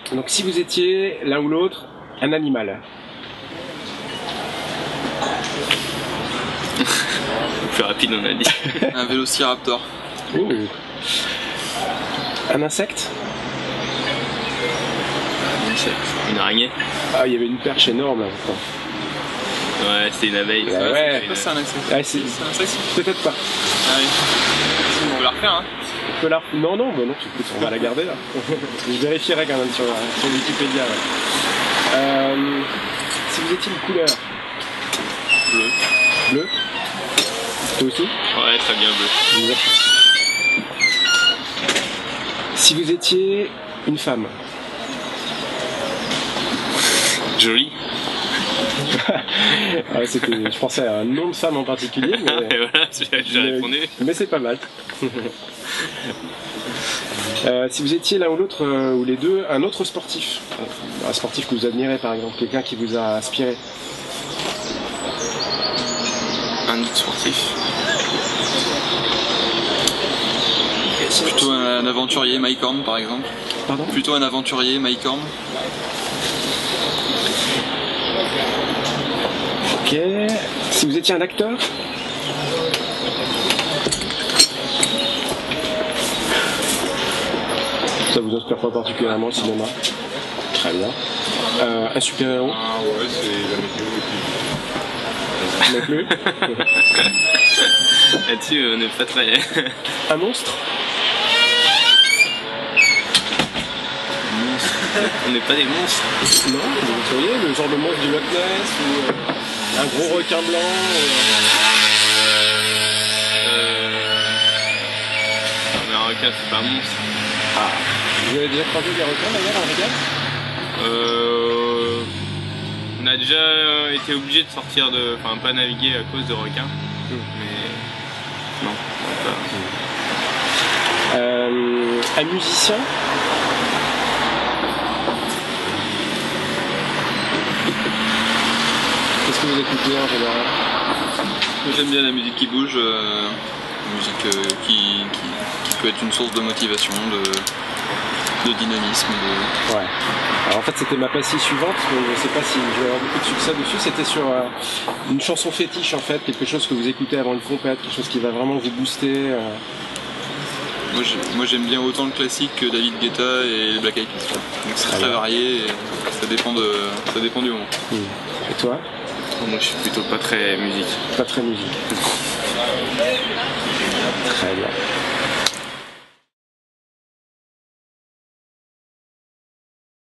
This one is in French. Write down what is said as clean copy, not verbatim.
Donc si vous étiez l'un ou l'autre un animal. Plus rapide on a dit. Un vélociraptor. Un insecte. Une araignée. Ah, il y avait une perche énorme là. Ouais, c'était une abeille. Ouais. C'est un insecte. Ah, c'est un insecte. peut-être pas. Ah oui. On peut la refaire, hein. On peut la... Non, non, bah non, écoute, on va la garder là. Je vérifierai quand même sur Wikipédia. Ouais. Si vous étiez une couleur. Bleu. Bleu. Toi aussi? Ouais, très bien bleu. Si vous étiez une femme. Joli. Ah, je pensais à un nom de femme en particulier, mais, et voilà, j'ai répondu. Mais c'est pas mal. Si vous étiez l'un ou l'autre, ou les deux, un autre sportif. Un sportif que vous admirez par exemple, quelqu'un qui vous a inspiré. Un autre sportif. Plutôt un aventurier, Mike Horn par exemple. Pardon? Plutôt un aventurier, Mike Horn. Ok. Si vous étiez un acteur. Ça vous inspire pas particulièrement le cinéma? Très bien. Un super-héros? Ah ouais, c'est la météo. Non plus. Là-dessus, on n'est pas très. Un monstre? On n'est pas des monstres. Non, vous voyez, le genre de monstre du Loch Ness ou un gros requin blanc. Mais un requin, c'est pas un monstre. Ah. Vous avez déjà croisé des requins d'ailleurs en régal? On a déjà été obligé de sortir de. Enfin, pas naviguer à cause de requins. Mais. Non, pas. Un musicien? Qu'est-ce que vous écoutez en général? Moi j'aime bien la musique qui bouge, la musique qui peut être une source de motivation, de dynamisme. Ouais. Alors en fait c'était ma passie suivante, donc je sais pas si je vais avoir beaucoup de succès dessus, c'était sur une chanson fétiche en fait, quelque chose que vous écoutez avant une compète, quelque chose qui va vraiment vous booster. Moi j'aime bien autant le classique que David Guetta et les Black Eyed Peas. Donc c'est très varié et ça dépend du moment. Et toi? Moi je suis plutôt pas très musique. Pas très musique. Très bien.